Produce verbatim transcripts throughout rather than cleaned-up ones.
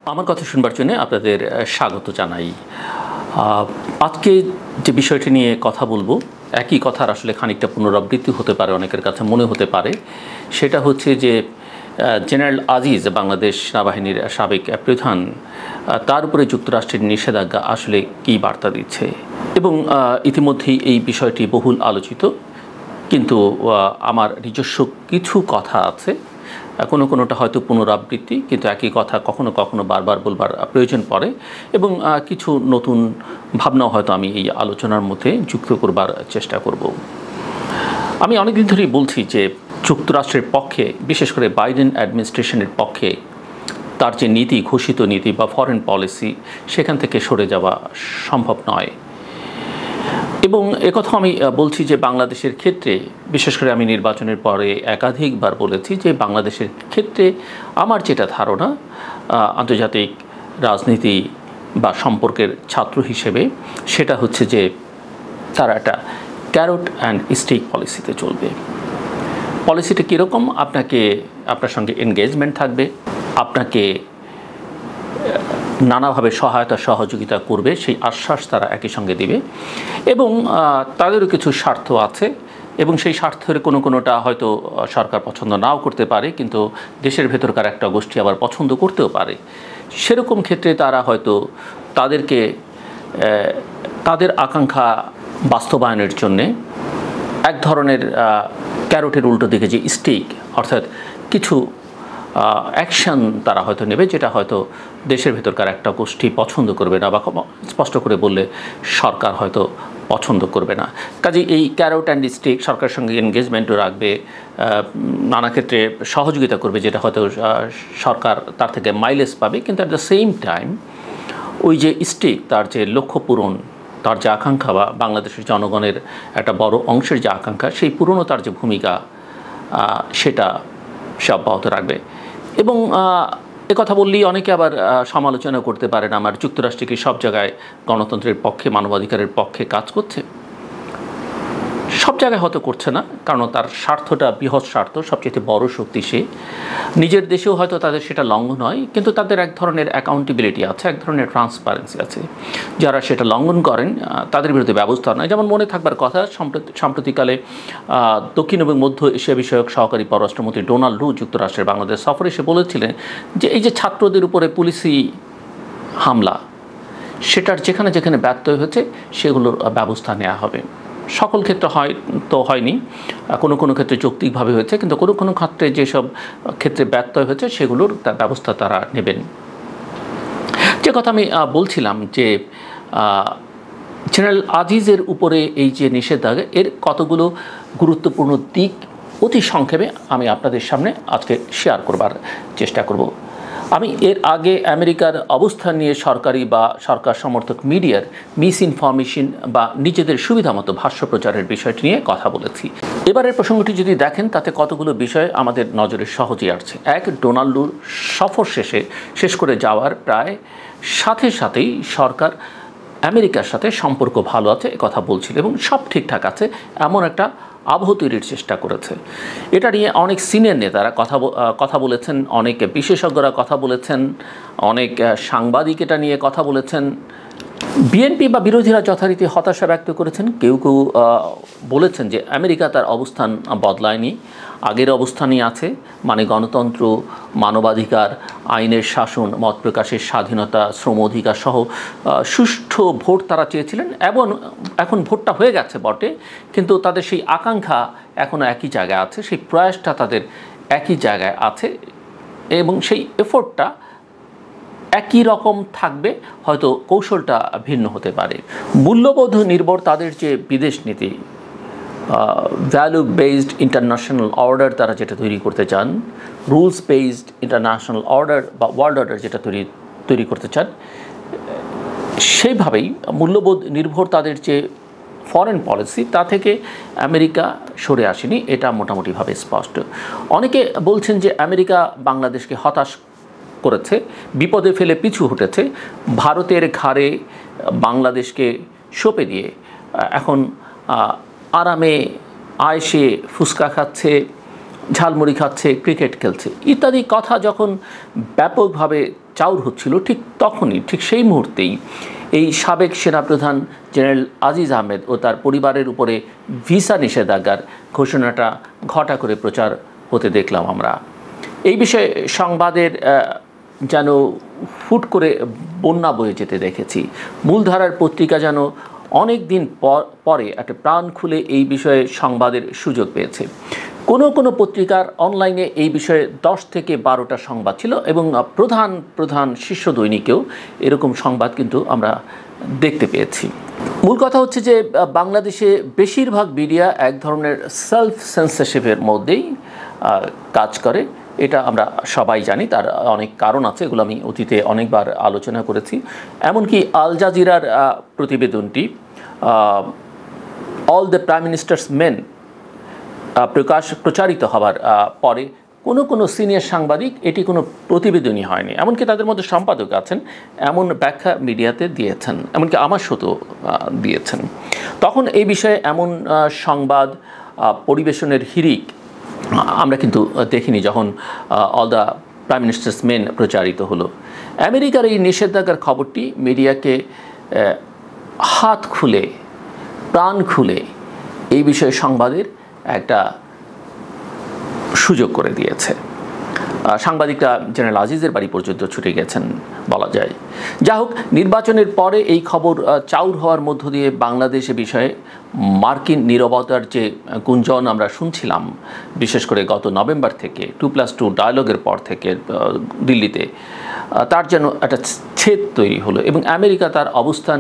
আমার কথা শুনবার জন্য আপনাদের স্বাগত জানাই। আজকে যে বিষয়টি নিয়ে কথা বলবো, একই কথার আসলে খানিকটা পুনরাবৃত্তি হতে পারে, অনেকের কাছে মনে হতে পারে। সেটা হচ্ছে যে জেনারেল আজিজ, বাংলাদেশ সেনাবাহিনীর সাবেক প্রধান, তার উপরে যুক্তরাষ্ট্রের নিষেধাজ্ঞা আসলে কী বার্তা দিচ্ছে। এবং ইতিমধ্যেই এই বিষয়টি বহুল আলোচিত, কিন্তু আমার নিজস্ব কিছু কথা আছে, কোনো কোনোটা হয়তো পুনরাবৃত্তি, কিন্তু একই কথা কখনো কখনো বারবার বলবার প্রয়োজন পড়ে, এবং কিছু নতুন ভাবনাও হয়তো আমি এই আলোচনার মধ্যে যুক্ত করবার চেষ্টা করব। আমি অনেকদিন ধরেই বলছি যে যুক্তরাষ্ট্রের পক্ষে, বিশেষ করে বাইডেন অ্যাডমিনিস্ট্রেশনের পক্ষে তার যে নীতি, ঘোষিত নীতি বা ফরেন পলিসি, সেখান থেকে সরে যাওয়া সম্ভব নয়। এবং একথা আমি বলছি যে বাংলাদেশের ক্ষেত্রে, বিশেষ করে আমি নির্বাচনের পরে একাধিকবার বলেছি যে বাংলাদেশের ক্ষেত্রে আমার যেটা ধারণা, আন্তর্জাতিক রাজনীতি বা সম্পর্কের ছাত্র হিসেবে, সেটা হচ্ছে যে তারা একটা ক্যারট অ্যান্ড স্টিক পলিসিতে চলবে। পলিসিটা কীরকম? আপনাকে, আপনার সঙ্গে এনগেজমেন্ট থাকবে, আপনাকে নানাভাবে সহায়তা সহযোগিতা করবে, সেই আশ্বাস তারা একই সঙ্গে দিবে। এবং তাদেরও কিছু স্বার্থ আছে, এবং সেই স্বার্থের কোনো কোনোটা হয়তো সরকার পছন্দ নাও করতে পারে, কিন্তু দেশের ভেতরকার একটা গোষ্ঠী আবার পছন্দ করতেও পারে। সেরকম ক্ষেত্রে তারা হয়তো তাদেরকে তাদের আকাঙ্ক্ষা বাস্তবায়নের জন্যে এক ধরনের ক্যারটের উল্টো দিকে যে স্টিক, অর্থাৎ কিছু অ্যাকশান তারা হয়তো নেবে, যেটা হয়তো দেশের ভেতরকার একটা গোষ্ঠী পছন্দ করবে না, বা স্পষ্ট করে বললে সরকার হয়তো পছন্দ করবে না। কাজেই এই ক্যারট অ্যান্ড স্টিক, সরকারের সঙ্গে এনগেজমেন্টও রাখবে, নানা ক্ষেত্রে সহযোগিতা করবে, যেটা হয়তো সরকার তার থেকে মাইলেজ পাবে, কিন্তু অ্যাট দ্য সেম টাইম ওই যে স্টিক, তার যে লক্ষ্য পূরণ, তার যে আকাঙ্ক্ষা, বা বাংলাদেশের জনগণের একটা বড় অংশের যে আকাঙ্ক্ষা, সেই পূরণতার যে ভূমিকা, সেটা সে অব্যাহত রাখবে। এবং একথা বললেই অনেকে আবার সমালোচনা করতে পারেন, আমার যুক্তরাষ্ট্রে কি সব জায়গায় গণতন্ত্রের পক্ষে, মানবাধিকারের পক্ষে কাজ করছে? সব জায়গায় হয়তো করছে না, কারণ তার স্বার্থটা বৃহৎ স্বার্থ, সবচেয়ে বড় শক্তি সে। নিজের দেশেও হয়তো তাদের সেটা লঙ্ঘন হয়, কিন্তু তাদের এক ধরনের অ্যাকাউন্টেবিলিটি আছে, এক ধরনের ট্রান্সপারেন্সি আছে। যারা সেটা লঙ্ঘন করেন তাদের বিরুদ্ধে ব্যবস্থা নেয়। যেমন মনে থাকবার কথা, সাম্প্রতিককালে দক্ষিণ এবং মধ্য এশিয়া বিষয়ক সহকারী পররাষ্ট্রমন্ত্রী ডোনাল্ড লু যুক্তরাষ্ট্রের বাংলাদেশ সফরে এসে বলেছিলেন যে এই যে ছাত্রদের উপরে পুলিশি হামলা, সেটার যেখানে যেখানে ব্যর্থ হয়েছে সেগুলোর ব্যবস্থা নেওয়া হবে। সকল ক্ষেত্রে হয় তো হয়নি, কোনো কোনো ক্ষেত্রে যৌক্তিকভাবে হয়েছে, কিন্তু কোনো কোনো ক্ষেত্রে যেসব ক্ষেত্রে ব্যর্থ হয়েছে সেগুলোর ব্যবস্থা তারা নেবেন। যে কথা আমি বলছিলাম যে জেনারেল আজিজের উপরে এই যে নিষেধাজ্ঞা, এর কতগুলো গুরুত্বপূর্ণ দিক অতি সংক্ষেপে আমি আপনাদের সামনে আজকে শেয়ার করবার চেষ্টা করব। আমি এর আগে আমেরিকার অবস্থান নিয়ে সরকারি বা সরকার সমর্থক মিডিয়ার মিস ইনফরমেশন বা নিজেদের সুবিধা মতো ভাষ্য প্রচারের বিষয়টি নিয়ে কথা বলেছি। এবারের প্রসঙ্গটি যদি দেখেন, তাতে কতগুলো বিষয় আমাদের নজরে সহজেই আসছে। এক, ডোনাল্ডুর সফর শেষে শেষ করে যাওয়ার প্রায় সাথে সাথেই সরকার আমেরিকার সাথে সম্পর্ক ভালো আছে এ কথা বলছিল, এবং সব ঠিকঠাক আছে এমন একটা আবহ তৈরির চেষ্টা করেছে। এটা নিয়ে অনেক সিনিয়র নেতারা কথা কথা বলেছেন, অনেক বিশেষজ্ঞরা কথা বলেছেন, অনেক সাংবাদিক এটা নিয়ে কথা বলেছেন। বিএনপি বা বিরোধীরা যথারীতি হতাশা ব্যক্ত করেছেন। কেউ কেউ বলেছেন যে আমেরিকা তার অবস্থান বদলায়নি, আগের অবস্থানই আছে, মানে গণতন্ত্র, মানবাধিকার, আইনের শাসন, মত প্রকাশের স্বাধীনতা, শ্রম অধিকার সহ সুষ্ঠু ভোট তারা চেয়েছিলেন। এবং এখন ভোটটা হয়ে গেছে বটে, কিন্তু তাদের সেই আকাঙ্ক্ষা এখনও একই জায়গায় আছে, সেই প্রয়াসটা তাদের একই জায়গায় আছে, এবং সেই এফোর্টটা একই রকম থাকবে, হয়তো কৌশলটা ভিন্ন হতে পারে। মূল্যবোধ নির্ভর তাদের যে বিদেশ নীতি, ভ্যালু বেসড ইন্টারন্যাশনাল অর্ডার তারা যেটা তৈরি করতে চান, রুলস বেসড ইন্টারন্যাশনাল অর্ডার বা ওয়ার্ল্ড অর্ডার যেটা তৈরি তৈরি করতে চান, সেইভাবেই মূল্যবোধ নির্ভর তাদের যে ফরেন পলিসি, তা থেকে আমেরিকা সরে আসেনি, এটা মোটামুটিভাবে স্পষ্ট। অনেকে বলছেন যে আমেরিকা বাংলাদেশকে হতাশ করেছে, বিপদে ফেলে পিছু হটেছে, ভারতের ঘাড়ে বাংলাদেশকে সঁপে দিয়ে এখন আরামে আয়েসে ফুসকা খাচ্ছে, ঝালমুড়ি খাচ্ছে, ক্রিকেট খেলছে ইত্যাদি কথা যখন ব্যাপকভাবে চাউর হচ্ছিল, ঠিক তখনই, ঠিক সেই মুহূর্তেই এই সাবেক সেনাপ্রধান জেনারেল আজিজ আহমেদ ও তার পরিবারের উপরে ভিসা নিষেধাজ্ঞার ঘোষণাটা ঘটা করে প্রচার হতে দেখলাম আমরা। এই বিষয়ে সংবাদের যেন ফুট করে বন্যা বয়ে যেতে দেখেছি। মূলধারার পত্রিকা যেন অনেক দিন পরে একটা প্রাণ খুলে এই বিষয়ে সংবাদের সুযোগ পেয়েছে। কোনো কোনো পত্রিকার অনলাইনে এই বিষয়ে দশ থেকে বারোটা সংবাদ ছিল এবং প্রধান প্রধান শীর্ষ দৈনিকেও এরকম সংবাদ কিন্তু আমরা দেখতে পেয়েছি। মূল কথা হচ্ছে যে বাংলাদেশে বেশিরভাগ মিডিয়া এক ধরনের সেলফ সেন্সরশিপের মধ্যেই কাজ করে, এটা আমরা সবাই জানি। তার অনেক কারণ আছে, এগুলো আমি অতীতে অনেকবার আলোচনা করেছি। এমনকি আল জাজিরার প্রতিবেদনটি all the prime minister's men প্রকাশ প্রচারিত হবার পরে কোনো কোনো সিনিয়র সাংবাদিক এটি কোনো প্রতিবেদনই হয়নি, এমনকি তাদের মধ্যে সম্পাদক আছেন, এমন ব্যাখ্যা মিডিয়াতে দিয়েছেন, এমনকি আমার সাথেও দিয়েছেন। তখন এই বিষয়ে এমন সংবাদ পরিবেশনের হিড়িক আমরা কিন্তু দেখিনি যখন all the prime minister's men প্রচারিত হলো। আমেরিকার এই নিষেধাজ্ঞার খবরটি মিডিয়াকে হাত খুলে, প্রাণ খুলে এই বিষয়ে সংবাদের একটা সুযোগ করে দিয়েছে। সাংবাদিকরা জেনারেল আজিজের বাড়ি পর্যন্ত ছুটে গেছেন বলা যায়। যা হোক, নির্বাচনের পরে এই খবর চাউর হওয়ার মধ্য দিয়ে বাংলাদেশে বিষয়ে মার্কিন নীরবতার যে গুঞ্জন আমরা শুনছিলাম, বিশেষ করে গত নভেম্বর থেকে টু প্লাস টু ডায়ালগের পর থেকে দিল্লিতে, তার যেন একটা ছেদ তৈরি হলো এবং আমেরিকা তার অবস্থান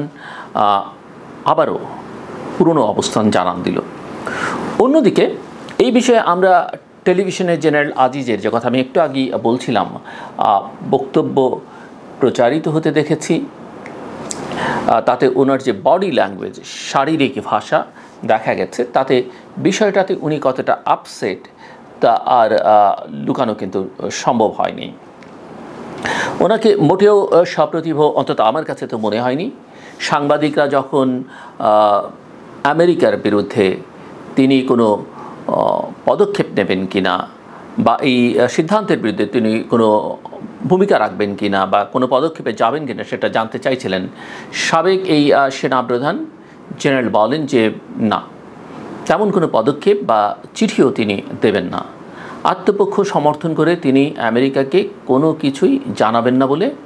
আবারও পুরনো অবস্থান জানান দিল। অন্যদিকে এই বিষয়ে আমরা টেলিভিশনে জেনারেল আজিজের, যে কথা আমি একটু আগেই বলছিলাম, বক্তব্য প্রচারিত হতে দেখেছি। তাতে ওনার যে বডি ল্যাঙ্গুয়েজ, শারীরিক ভাষা দেখা গেছে, তাতে বিষয়টাতে উনি কতটা আপসেট তা আর লুকানো কিন্তু সম্ভব হয়নি। ওনাকে মোটেও সপ্রতিভ, অন্তত আমার কাছে তো মনে হয়নি। সাংবাদিকরা যখন আমেরিকার বিরুদ্ধে তিনি কোনো পদক্ষেপ নেবেন কিনা বা এই সিদ্ধান্তের বিরুদ্ধে তিনি কোনো ভূমিকা রাখবেন কিনা বা কোনো পদক্ষেপে যাবেন কিনা সেটা জানতে চাইছিলেন, সাবেক এই সেনাপ্রধান জেনারেল বলেন যে না, তেমন কোনো পদক্ষেপ বা চিঠিও তিনি দেবেন না। আত্মপক্ষ সমর্থন করে তিনি আমেরিকাকে কোনো কিছুই জানাবেন না বলে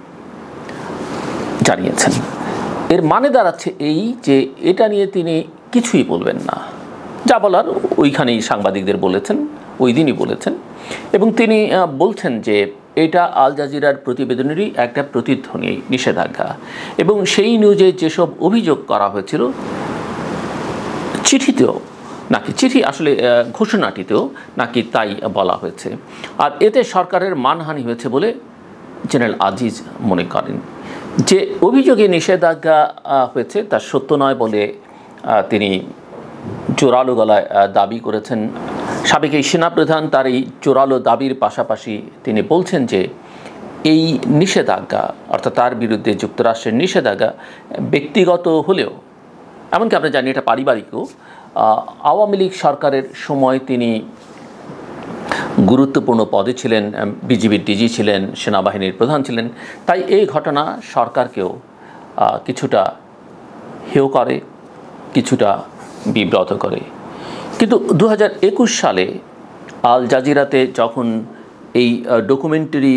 জানিয়েছেন। এর মানে দাঁড়াচ্ছে এই যে এটা নিয়ে তিনি কিছুই বলবেন না, যা বলার ওইখানেই সাংবাদিকদের বলেছেন, ওই দিনই বলেছেন। এবং তিনি বলছেন যে এটা আল জাজিরার প্রতিবেদনেরই একটা প্রতিধ্বনি, নিষেধাজ্ঞা। এবং সেই নিউজে যেসব অভিযোগ করা হয়েছিল চিঠিতেও নাকি, চিঠি আসলে ঘোষণাটিতেও নাকি তাই বলা হয়েছে। আর এতে সরকারের মানহানি হয়েছে বলে জেনারেল আজিজ মনে করেন। যে অভিযোগে নিষেধাজ্ঞা হয়েছে তা সত্য নয় বলে তিনি জোরালো গলায় দাবি করেছেন। সাবেক এই সেনাপ্রধান তার এই জোরালো দাবির পাশাপাশি তিনি বলছেন যে এই নিষেধাজ্ঞা, অর্থাৎ তার বিরুদ্ধে যুক্তরাষ্ট্রের নিষেধাজ্ঞা ব্যক্তিগত হলেও, এমনকি আমরা জানি এটা পারিবারিকও, আওয়ামী লীগ সরকারের সময় তিনি গুরুত্বপূর্ণ পদে ছিলেন, বিজিবির ডিজি ছিলেন, সেনাবাহিনীর প্রধান ছিলেন। তাই এই ঘটনা সরকারকেও কিছুটা হেয় করে, কিছুটা বিব্রত করে। কিন্তু দু হাজার একুশ সালে আল জাজিরাতে যখন এই ডকুমেন্টারি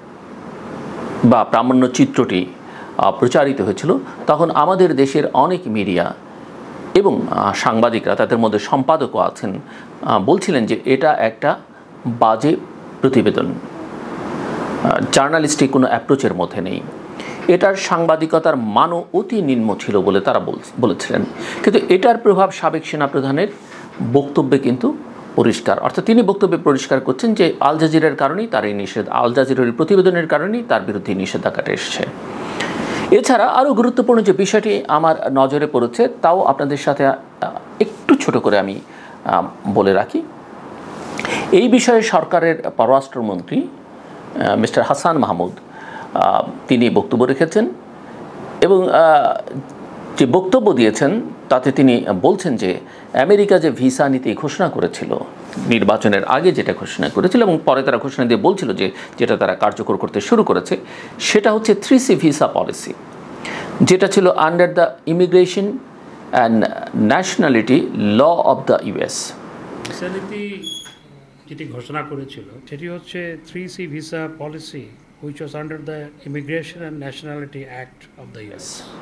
বা প্রামাণ্যচিত্রটি প্রচারিত হয়েছিল, তখন আমাদের দেশের অনেক মিডিয়া এবং সাংবাদিকরা, তাদের মধ্যে সম্পাদকও আছেন, বলছিলেন যে এটা একটা বাজে প্রতিবেদন, জার্নালিস্টিক কোনো অ্যাপ্রোচের মধ্যে নেই, এটার সাংবাদিকতার মানও অতি নিম্ন ছিল বলে তারা বলেছিলেন। কিন্তু এটার প্রভাব সাবেক সেনাপ্রধানের বক্তব্যে কিন্তু পরিষ্কার, অর্থাৎ তিনি বক্তব্যে পরিষ্কার করছেন যে আল জাজিরার কারণেই তার এই নিষেধ, আল জাজিরার প্রতিবেদনের কারণেই তার বিরুদ্ধে নিষেধাজ্ঞাটা এসেছে। এছাড়া আরও গুরুত্বপূর্ণ যে বিষয়টি আমার নজরে পড়েছে তাও আপনাদের সাথে একটু ছোট করে আমি বলে রাখি। এই বিষয়ে সরকারের পররাষ্ট্রমন্ত্রী মিস্টার হাসান মাহমুদ তিনি বক্তব্য রেখেছেন এবং যে বক্তব্য দিয়েছেন তাতে তিনি বলছেন যে আমেরিকা যে ভিসা নীতি ঘোষণা করেছিল নির্বাচনের আগে, যেটা ঘোষণা করেছিল এবং পরে তারা ঘোষণা দিয়ে বলছিল যে যেটা তারা কার্যকর করতে শুরু করেছে, সেটা হচ্ছে থ্রি সি ভিসা পলিসি, যেটা ছিল under the immigration and nationality law of the US. ভিসা নীতি যেটি ঘোষণা করেছিল সেটি হচ্ছে three C visa policy which was under the Immigration and Nationality Act of the U S.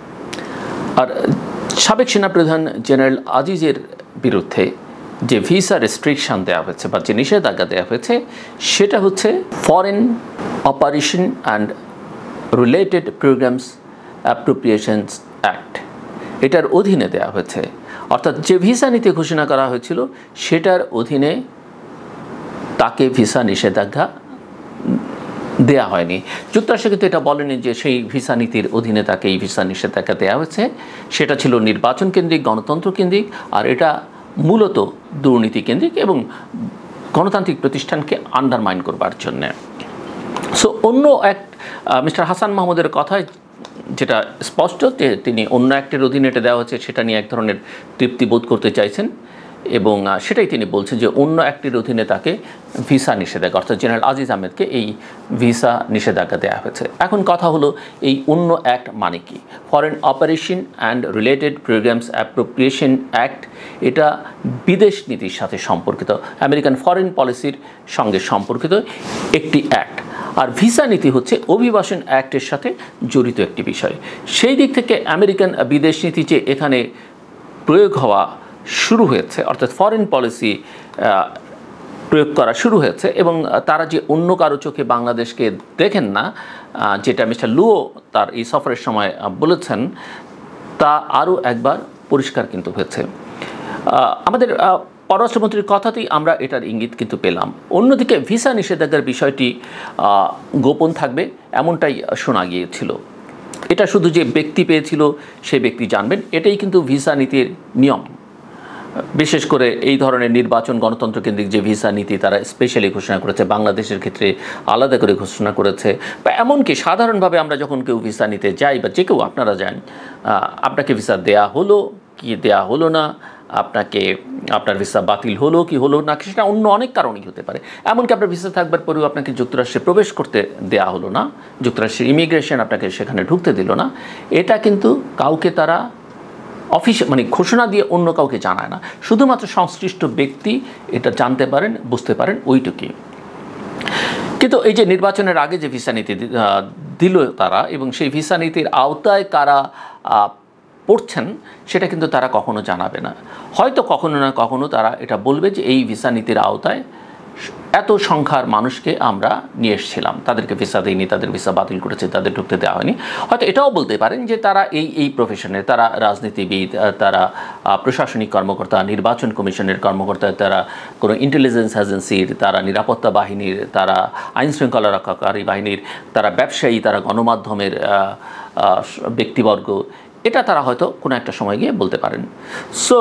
আর সাবেক সেনাপ্রধান জেনারেল আজিজের বিরুদ্ধে যে ভিসা রেস্ট্রিকশন দেওয়া হয়েছে বা যে নিষেধাজ্ঞা দেওয়া হয়েছে সেটা হচ্ছে foreign operation and related programs appropriations act, এটার অধীনে দেওয়া হয়েছে। অর্থাৎ যে ভিসা নীতি ঘোষণা করা হয়েছিল সেটার অধীনে তাকে ভিসা নিষেধাজ্ঞা দেয়া হয়নি। যুক্তরাষ্ট্র কিন্তু এটা বলেনি যে সেই ভিসা নীতির অধীনে তাকে এই ভিসা নিষেধাজ্ঞা দেওয়া হয়েছে, সেটা ছিল নির্বাচন কেন্দ্রিক, গণতন্ত্র কেন্দ্রিক, আর এটা মূলত দুর্নীতি কেন্দ্রিক এবং গণতান্ত্রিক প্রতিষ্ঠানকে আন্ডারমাইন করবার জন্যে। সো অন্য এক মিস্টার হাসান মাহমুদের কথায় যেটা স্পষ্ট যে তিনি অন্য একটির অধীনে এটা দেওয়া হচ্ছে সেটা নিয়ে এক ধরনের তৃপ্তি বোধ করতে চাইছেন এবং সেটাই তিনি বলছেন যে অন্য একটির অধীনে তাকে ভিসা নিষেধাজ্ঞা, অর্থাৎ জেনারেল আজিজ আহমেদকে এই ভিসা নিষেধাজ্ঞা দেওয়া হয়েছে। এখন কথা হলো এই অন্য অ্যাক্ট মানে কি? Foreign operation and related programs appropriation act, এটা বিদেশ নীতির সাথে সম্পর্কিত, আমেরিকান ফরেন পলিসির সঙ্গে সম্পর্কিত একটি অ্যাক্ট। আর ভিসা নীতি হচ্ছে অভিবাসন অ্যাক্টের সাথে জড়িত একটি বিষয়। সেই দিক থেকে আমেরিকান বিদেশ নীতি যে এখানে প্রয়োগ হওয়া শুরু হয়েছে, অর্থাৎ ফরেন পলিসি প্রয়োগ করা শুরু হয়েছে এবং তারা যে অন্য কারো চোখে বাংলাদেশকে দেখেন না, যেটা মিস্টার লুও তার এই সফরের সময় বলেছেন, তা আরও একবার পরিষ্কার কিন্তু হয়েছে। আমাদের পররাষ্ট্রমন্ত্রীর কথাতেই আমরা এটার ইঙ্গিত কিন্তু পেলাম। অন্যদিকে ভিসা নিষেধাজ্ঞার বিষয়টি গোপন থাকবে এমনটাই শোনা গিয়েছিল। এটা শুধু যে ব্যক্তি পেয়েছিল সে ব্যক্তি জানবেন, এটাই কিন্তু ভিসা নীতির নিয়ম। বিশেষ করে এই ধরনের নির্বাচন গণতন্ত্র কেন্দ্রিক যে ভিসা নীতি তারা স্পেশালি ঘোষণা করেছে, বাংলাদেশের ক্ষেত্রে আলাদা করে ঘোষণা করেছে, বা এমনকি সাধারণভাবে আমরা যখন কেউ ভিসা নিতে যাই বা যে কেউ আপনারা যান, আপনাকে ভিসা দেয়া হলো কি দেয়া হলো না, আপনাকে আপনার ভিসা বাতিল হলো কি হলো না, সেটা অন্য অনেক কারণেই হতে পারে। এমনকি আপনার ভিসা থাকবার পরেও আপনাকে যুক্তরাষ্ট্রে প্রবেশ করতে দেয়া হলো না, যুক্তরাষ্ট্রের ইমিগ্রেশন আপনাকে সেখানে ঢুকতে দিল না, এটা কিন্তু কাউকে তারা অফিস মানে ঘোষণা দিয়ে অন্য কাউকে জানায় না, শুধুমাত্র সংশ্লিষ্ট ব্যক্তি এটা জানতে পারেন, বুঝতে পারেন, ওইটুকুই। কিন্তু এই যে নির্বাচনের আগে যে ভিসা নীতি দিল তারা, এবং সেই ভিসা নীতির আওতায় কারা পড়ছেন সেটা কিন্তু তারা কখনো জানাবে না। হয়তো কখনো না কখনো তারা এটা বলবে যে এই ভিসা নীতির আওতায় এত সংখ্যার মানুষকে আমরা নিয়ে এসেছিলাম, তাদেরকে ভিসা দিইনি, তাদের ভিসা বাতিল করেছে, তাদের ঢুকতে দেওয়া হয়নি। হয়তো এটাও বলতে পারেন যে তারা এই এই প্রফেশনে, তারা রাজনীতিবিদ, তারা প্রশাসনিক কর্মকর্তা, নির্বাচন কমিশনের কর্মকর্তা, তারা কোনো ইন্টেলিজেন্স এজেন্সির, তারা নিরাপত্তা বাহিনীর, তারা আইন শৃঙ্খলা রক্ষাকারী বাহিনীর, তারা ব্যবসায়ী, তারা গণমাধ্যমের ব্যক্তিবর্গ, এটা তারা হয়তো কোনো একটা সময় গিয়ে বলতে পারেন। সো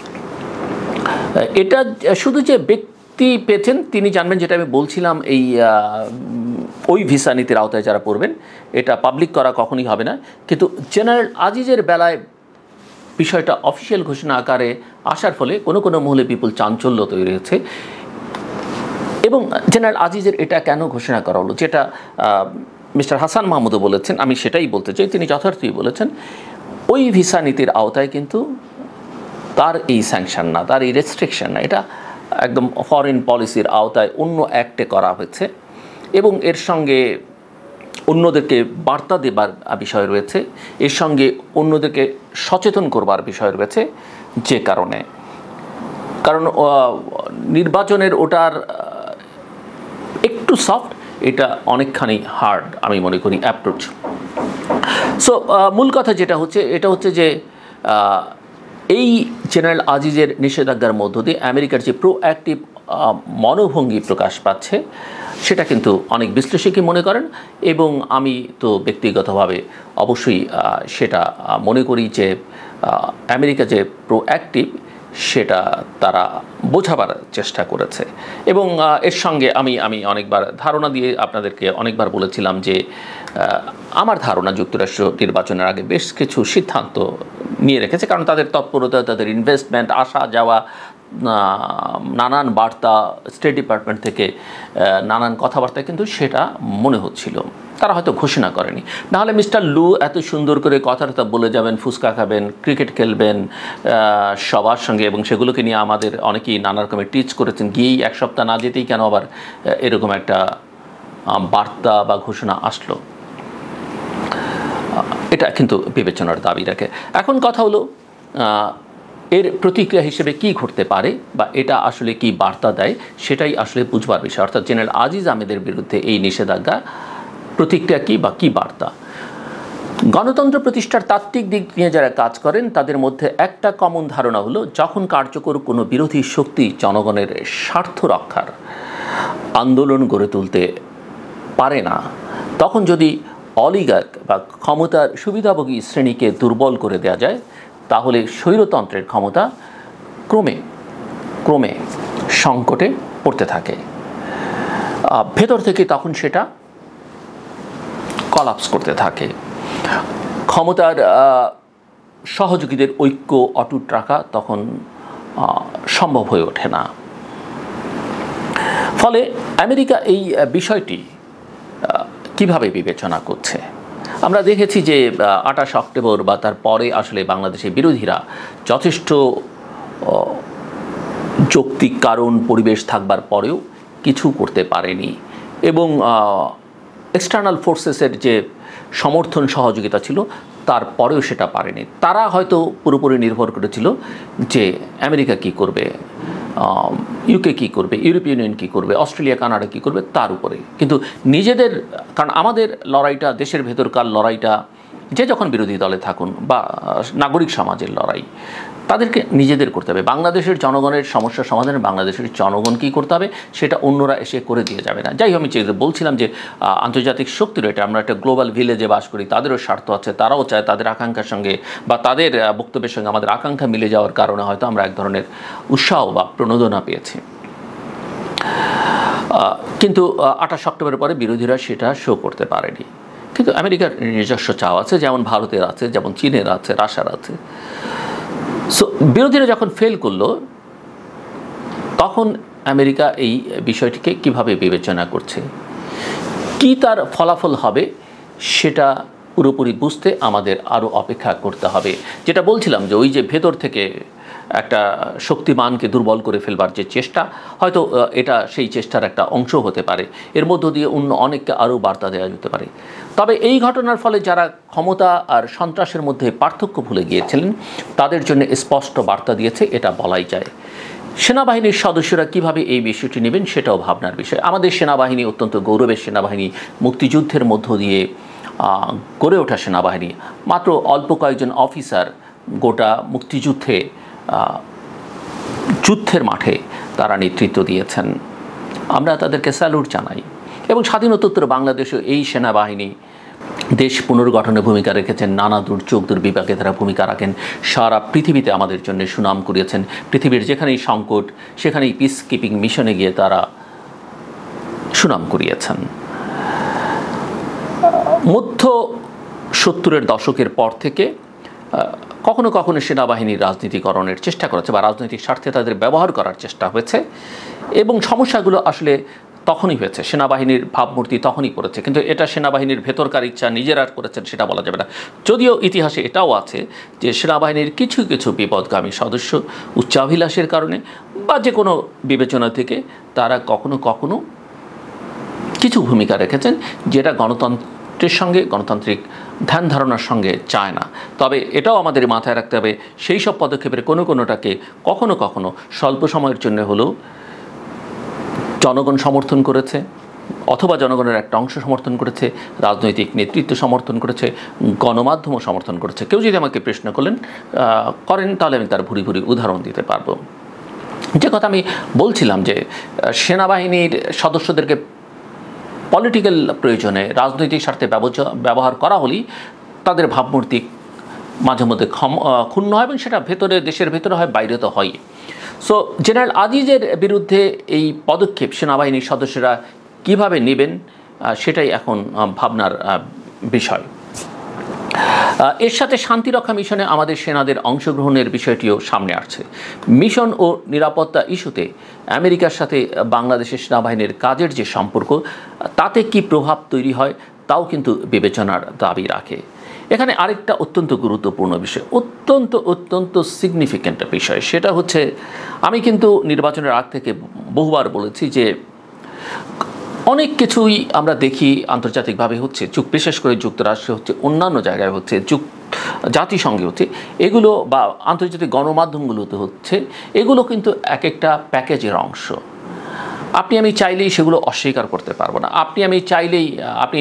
এটা শুধু যে ব্যক্তি পেয়েছেন তিনি জানবেন, যেটা আমি বলছিলাম, এই ওই ভিসা নীতির আওতায় যারা পড়বেন, এটা পাবলিক করা কখনই হবে না। কিন্তু জেনারেল আজিজের বেলায় বিষয়টা অফিসিয়াল ঘোষণা আকারে আসার ফলে কোনো কোনো মহলে বিপুল চাঞ্চল্য তৈরি হয়েছে। এবং জেনারেল আজিজের এটা কেন ঘোষণা করা হলো, যেটা মিস্টার হাসান মাহমুদও বলেছেন, আমি সেটাই বলতে চাই, তিনি যথার্থই বলেছেন, ওই ভিসা নীতির আওতায় কিন্তু তার এই স্যাংশন না, তার এই রেস্ট্রিকশন না, এটা একদম ফরেন পলিসির আওতায় অন্য অ্যাক্টে করা হয়েছে এবং এর সঙ্গে অন্যদেরকে বার্তা দেবার বিষয় রয়েছে, এর সঙ্গে অন্যদেরকে সচেতন করবার বিষয় রয়েছে। যে কারণে কারণ নির্বাচনের ওটার একটু সফট, এটা অনেকখানি হার্ড আমি মনে করি অ্যাপ্রোচ। সো মূল কথা যেটা হচ্ছে এটা হচ্ছে যে এই জেনারেল আজিজের নিষেধাজ্ঞার মধ্য দিয়ে আমেরিকার যে প্রোঅ্যাক্টিভ মনোভঙ্গি প্রকাশ পাচ্ছে সেটা কিন্তু অনেক বিশ্লেষকই মনে করেন, এবং আমি তো ব্যক্তিগতভাবে অবশ্যই সেটা মনে করি যে আমেরিকা যে প্রোঅ্যাক্টিভ সেটা তারা বোঝাবার চেষ্টা করেছে। এবং এর সঙ্গে আমি আমি অনেকবার ধারণা দিয়ে আপনাদেরকে অনেকবার বলেছিলাম যে আমার ধারণা যুক্তরাষ্ট্র নির্বাচনের আগে বেশ কিছু সিদ্ধান্ত নিয়ে রেখেছে, কারণ তাদের তৎপরতা, তাদের ইনভেস্টমেন্ট, আসা যাওয়া, নানান বার্তা স্টেট ডিপার্টমেন্ট থেকে নানান কথাবার্তা কিন্তু সেটা মনে হচ্ছিল। তারা হয়তো ঘোষণা করেনি, নাহলে মিস্টার লু এত সুন্দর করে কথাটা বলে যাবেন, ফুচকা খাবেন, ক্রিকেট খেলবেন সবার সঙ্গে, এবং সেগুলোকে নিয়ে আমাদের অনেকেই নানা রকমের টিচ করেছেন। গিয়েই এক সপ্তাহ না যেতেই কেন আবার এরকম একটা বার্তা বা ঘোষণা আসলো, এটা কিন্তু বিবেচনার দাবি রাখে। এখন কথা হলো এর প্রতিক্রিয়া হিসেবে কি ঘটতে পারে বা এটা আসলে কি বার্তা দেয়, সেটাই আসলে বুঝবার বিষয়। অর্থাৎ জেনারেল আজিজ আহমেদের বিরুদ্ধে এই নিষেধাজ্ঞা প্রতিক্রিয়া কী বা কী বার্তা। গণতন্ত্র প্রতিষ্ঠার তাত্ত্বিক দিক নিয়ে যারা কাজ করেন তাদের মধ্যে একটা কমন ধারণা হলো, যখন কার্যকর কোনো বিরোধী শক্তি জনগণের স্বার্থ রক্ষার আন্দোলন গড়ে তুলতে পারে না, তখন যদি অলিগার্ক বা ক্ষমতার সুবিধাভোগী শ্রেণীকে দুর্বল করে দেওয়া যায়, তাহলে স্বৈরতন্ত্রের ক্ষমতা ক্রমে ক্রমে সংকটে পড়তে থাকে। ভেতর থেকে তখন সেটা কলাপস করতে থাকে। ক্ষমতার সহযোগীদের ঐক্য অটুট রাখা তখন সম্ভব হয়ে ওঠে না। ফলে আমেরিকা এই বিষয়টি কিভাবে বিবেচনা করছে, আমরা দেখেছি যে আঠাশ অক্টোবর বা তার পরে আসলে বাংলাদেশের বিরোধীরা যথেষ্ট যৌক্তিক কারণ পরিবেশ থাকবার পরেও কিছু করতে পারেনি, এবং এক্সটার্নাল ফোর্সেসের যে সমর্থন সহযোগিতা ছিল তারপরেও সেটা পারেনি। তারা হয়তো পুরোপুরি নির্ভর করেছিল যে আমেরিকা কি করবে, ইউকে কী করবে, ইউরোপিয়ান ইউনিয়ন কী করবে, অস্ট্রেলিয়া কানাডা কী করবে তার উপরে। কিন্তু নিজেদের, কারণ আমাদের লড়াইটা, দেশের ভেতরকার লড়াইটা যে যখন বিরোধী দলে থাকুন বা নাগরিক সমাজের লড়াই, তাদেরকে নিজেদের করতে হবে। বাংলাদেশের জনগণের সমস্যা সমাধানে বাংলাদেশের জনগণ কী করতে হবে সেটা অন্যরা এসে করে দিয়ে যাবে না। যাই হোক, আমি বলছিলাম যে আন্তর্জাতিক শক্তির এটা, আমরা একটা গ্লোবাল ভিলেজে বাস করি, তাদেরও স্বার্থ আছে, তারাও চায় তাদের আকাঙ্ক্ষার সঙ্গে বা তাদের বক্তব্যের সঙ্গে আমাদের আকাঙ্ক্ষা মিলে যাওয়ার কারণে হয়তো আমরা এক ধরনের উৎসাহ বা প্রণোদনা পেয়েছি। কিন্তু আঠাশ অক্টোবরের পরে বিরোধীরা সেটা শো করতে পারেনি। কিন্তু আমেরিকার নিজস্ব চাও আছে, যেমন ভারতের আছে, যেমন চীনের আছে, রাশিয়ার আছে। সো বিরোধীরা যখন ফেল করলো, তখন আমেরিকা এই বিষয়টিকে কিভাবে বিবেচনা করছে, কি তার ফলাফল হবে, সেটা পুরোপুরি বুঝতে আমাদের আরও অপেক্ষা করতে হবে। যেটা বলছিলাম যে ওই যে ভেতর থেকে একটা শক্তিমানকে দুর্বল করে ফেলবার যে চেষ্টা, হয়তো এটা সেই চেষ্টার একটা অংশ হতে পারে। এর মধ্য দিয়ে অন্য অনেককে আরও বার্তা দেওয়া যেতে পারে। তবে এই ঘটনার ফলে যারা ক্ষমতা আর সন্ত্রাসের মধ্যে পার্থক্য ভুলে গিয়েছিলেন, তাদের জন্য স্পষ্ট বার্তা দিয়েছে, এটা বলাই যায়। সেনাবাহিনীর সদস্যরা কিভাবে এই বিষয়টি নেবেন সেটাও ভাবনার বিষয়। আমাদের সেনাবাহিনী অত্যন্ত গৌরবের সেনাবাহিনী, মুক্তিযুদ্ধের মধ্য দিয়ে গড়ে ওঠা সেনাবাহিনী। মাত্র অল্প কয়েকজন অফিসার গোটা মুক্তিযুদ্ধে যুদ্ধের মাঠে তারা নেতৃত্ব দিয়েছেন, আমরা তাদেরকে স্যালুট জানাই। এবং স্বাধীনোত্তর বাংলাদেশেও এই সেনাবাহিনী দেশ পুনর্গঠনে ভূমিকা রেখেছেন, নানা দুর্যোগ দুর্বিপাকে তারা ভূমিকা রাখেন, সারা পৃথিবীতে আমাদের জন্য সুনাম কুড়িয়েছেন। পৃথিবীর যেখানেই সংকট সেখানেই পিস কিপিং মিশনে গিয়ে তারা সুনাম কুড়িয়েছেন। মধ্য সত্তরের দশকের পর থেকে কখনো কখনো সেনাবাহিনীর রাজনীতিকরণের চেষ্টা করেছে বা রাজনৈতিক স্বার্থে তাদের ব্যবহার করার চেষ্টা হয়েছে, এবং সমস্যাগুলো আসলে তখনই হয়েছে, সেনাবাহিনীর ভাবমূর্তি তখনই করেছে। কিন্তু এটা সেনাবাহিনীর ভেতরকার ইচ্ছা নিজেরা করেছেন সেটা বলা যাবে না। যদিও ইতিহাসে এটাও আছে যে সেনাবাহিনীর কিছু কিছু বিপদগামী সদস্য উচ্চাভিলাষের কারণে বা যে কোনো বিবেচনা থেকে তারা কখনো কখনো কিছু ভূমিকা রেখেছেন যেটা গণতন্ত্রের সঙ্গে, গণতান্ত্রিক ধ্যান ধারণার সঙ্গে চায় না। তবে এটাও আমাদের মাথায় রাখতে হবে, সেই সব পদক্ষেপের কোনো কোনোটাকে কখনো কখনো স্বল্প সময়ের জন্য হলেও জনগণ সমর্থন করেছে, অথবা জনগণের একটা অংশ সমর্থন করেছে, রাজনৈতিক নেতৃত্ব সমর্থন করেছে, গণমাধ্যমও সমর্থন করেছে। কেউ যদি আমাকে প্রশ্ন করলেন করেন তাহলে আমি তার ভুরি ভুরি উদাহরণ দিতে পারবো। যে কথা আমি বলছিলাম যে সেনাবাহিনীর সদস্যদেরকে পলিটিক্যাল প্রয়োজনে, রাজনৈতিক স্বার্থে ব্যবহার করা হলেই তাদের ভাবমূর্তি মাঝে মধ্যে ক্ষুণ্ণ হয়, এবং সেটা ভেতরে, দেশের ভেতরে হয়, বাইরে তো হয়। সো জেনারেল আজিজের বিরুদ্ধে এই পদক্ষেপ সেনাবাহিনীর সদস্যরা কিভাবে নেবেন সেটাই এখন ভাবনার বিষয়। এর সাথে শান্তিরক্ষা মিশনে আমাদের সেনাদের অংশগ্রহণের বিষয়টিও সামনে আসছে। মিশন ও নিরাপত্তা ইস্যুতে আমেরিকার সাথে বাংলাদেশের সেনাবাহিনীর কাজের যে সম্পর্ক, তাতে কি প্রভাব তৈরি হয় তাও কিন্তু বিবেচনার দাবি রাখে। এখানে আরেকটা অত্যন্ত গুরুত্বপূর্ণ বিষয়, অত্যন্ত অত্যন্ত সিগনিফিক্যান্ট বিষয়, সেটা হচ্ছে আমি কিন্তু নির্বাচনের আগ থেকে বহুবার বলেছি যে অনেক কিছুই আমরা দেখি আন্তর্জাতিকভাবে হচ্ছে, যুগ বিশেষ করে যুক্তরাষ্ট্রে হচ্ছে, অন্যান্য জায়গায় হচ্ছে, যুগ জাতিসংঘে হচ্ছে, এগুলো বা আন্তর্জাতিক গণমাধ্যমগুলোতে হচ্ছে, এগুলো কিন্তু এক একটা প্যাকেজের অংশ। আপনি আমি চাইলেই সেগুলো অস্বীকার করতে পারবো না। আপনি আমি চাইলেই আপনি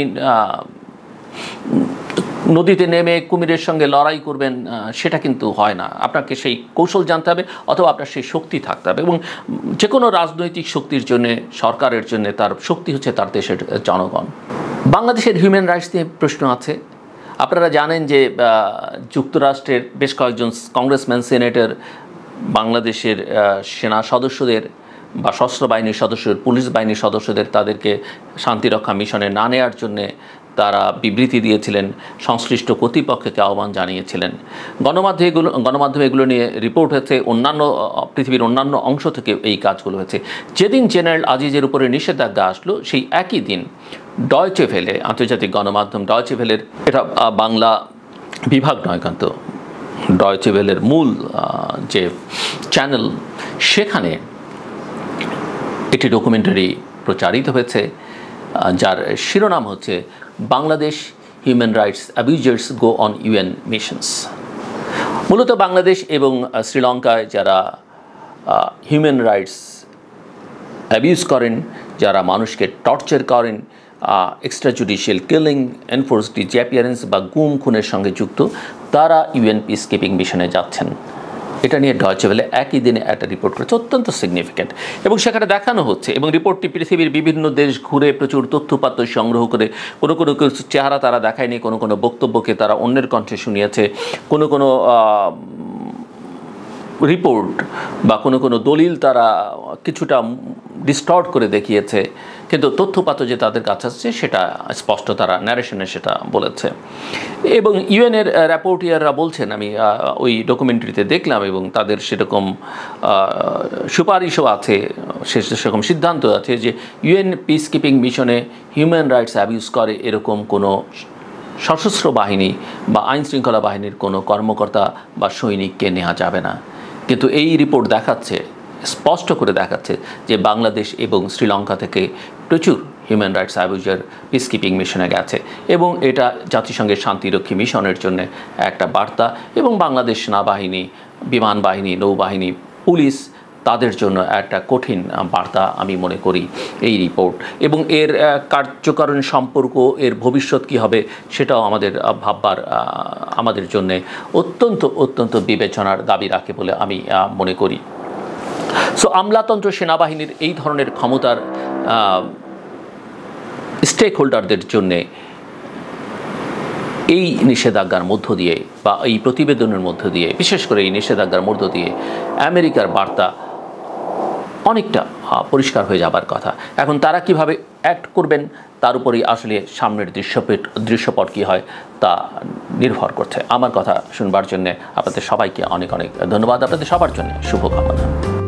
নদীতে নেমে কুমিরের সঙ্গে লড়াই করবেন, সেটা কিন্তু হয় না। আপনাকে সেই কৌশল জানতে হবে অথবা আপনার সেই শক্তি থাকতে হবে। এবং যে কোনো রাজনৈতিক শক্তির জন্য, সরকারের জন্য তার শক্তি হচ্ছে তার দেশের জনগণ। বাংলাদেশের হিউম্যান রাইটস নিয়ে প্রশ্ন আছে। আপনারা জানেন যে যুক্তরাষ্ট্রের বেশ কয়েকজন কংগ্রেসম্যান, সেনেটর বাংলাদেশের সেনা সদস্যদের বা সশস্ত্র বাহিনীর সদস্যদের, পুলিশ বাহিনীর সদস্যদের তাদেরকে শান্তিরক্ষা মিশনে না নেওয়ার জন্যে তারা বিবৃতি দিয়েছিলেন, সংশ্লিষ্ট কর্তৃপক্ষকে আহ্বান জানিয়েছিলেন। গণমাধ্যমে এগুলো গণমাধ্যমে এগুলো নিয়ে রিপোর্ট হয়েছে, অন্যান্য পৃথিবীর অন্যান্য অংশ থেকে এই কাজগুলো হয়েছে। যেদিন জেনারেল আজিজের উপরে নিষেধাজ্ঞা আসলো, সেই একই দিন ডয়চে ভেলে, আন্তর্জাতিক গণমাধ্যম ডয়চে ভেলের, এটা বাংলা বিভাগ নয় কিন্তু ডয়চে ভেলের মূল যে চ্যানেল, সেখানে একটি ডকুমেন্টারি প্রচারিত হয়েছে যার শিরোনাম হচ্ছে Bangladesh human rights abusers go on UN missions. মূলত বাংলাদেশ এবং শ্রীলঙ্কায় যারা হিউম্যান রাইটস অ্যাবিউজ করেন, যারা মানুষকে টর্চার করেন, extra judicial killing, enforced disappearance বা গুম খুনের সঙ্গে যুক্ত, তারা ইউএন পিস কিপিং মিশনে যাচ্ছেন। এটা নিয়ে ডয়চে ভেলে একই দিনে একটা রিপোর্ট করেছে, অত্যন্ত সিগনিফিক্যান্ট। এবং সেখানে দেখানো হচ্ছে, এবং রিপোর্টটি পৃথিবীর বিভিন্ন দেশ ঘুরে প্রচুর তথ্যপাত্র সংগ্রহ করে, কোনো কোনো চেহারা তারা দেখায়নি, কোনো কোনো বক্তব্যকে তারা অন্যের কণ্ঠে শুনিয়েছে, কোনো কোনো রিপোর্ট বা কোনো কোনো দলিল তারা কিছুটা ডিস্টর্ট করে দেখিয়েছে, কিন্তু তথ্যপাত্র যে তাদের কাছে আছে সেটা স্পষ্ট, তারা ন্যারেশনে সেটা বলেছে। এবং ইউএনের র্যাপোর্টিয়াররা বলছেন, আমি ওই ডকুমেন্টারিতে দেখলাম, এবং তাদের সেরকম সুপারিশও আছে, সেরকম সিদ্ধান্ত আছে যে ইউএন পিস কিপিং মিশনে হিউম্যান রাইটস অ্যাবিউজ করে এরকম কোনো সশস্ত্র বাহিনী বা আইন শৃঙ্খলা বাহিনীর কোনো কর্মকর্তা বা সৈনিককে নেওয়া যাবে না। কিন্তু এই রিপোর্ট দেখাচ্ছে, স্পষ্ট করে দেখাচ্ছে যে বাংলাদেশ এবং শ্রীলঙ্কা থেকে প্রচুর human rights abuser peace keeping মিশনে গেছে, এবং এটা জাতিসংঘের শান্তিরক্ষী মিশনের জন্য একটা বার্তা, এবং বাংলাদেশ সেনাবাহিনী, বিমান বাহিনী, নৌবাহিনী, পুলিশ, তাদের জন্য একটা কঠিন বার্তা আমি মনে করি এই রিপোর্ট। এবং এর কার্যকরণ সম্পর্ক, এর ভবিষ্যৎ কী হবে সেটাও আমাদের ভাববার, আমাদের জন্য অত্যন্ত অত্যন্ত বিবেচনার দাবি রাখে বলে আমি মনে করি। সো আমলাতন্ত্র সেনাবাহিনীর এই ধরনের ক্ষমতার স্টেক হোল্ডারদের জন্যে এই নিষেধাজ্ঞার মধ্য দিয়ে বা এই প্রতিবেদনের মধ্য দিয়ে, বিশেষ করে এই নিষেধাজ্ঞার মধ্য দিয়ে আমেরিকার বার্তা অনেকটা পরিষ্কার হয়ে যাবার কথা। এখন তারা কিভাবে অ্যাক্ট করবেন তার উপরেই আসলে সামনের দৃশ্যপট দৃশ্যপট কী হয় তা নির্ভর করছে। আমার কথা শুনবার জন্য আপনাদের সবাইকে অনেক অনেক ধন্যবাদ। আপনাদের সবার জন্য শুভকামনা।